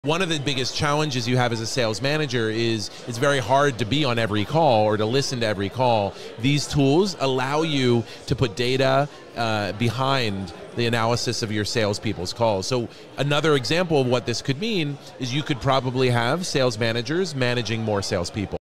One of the biggest challenges you have as a sales manager is it's very hard to be on every call or to listen to every call. These tools allow you to put data behind the analysis of your salespeople's calls. So another example of what this could mean is you could probably have sales managers managing more salespeople.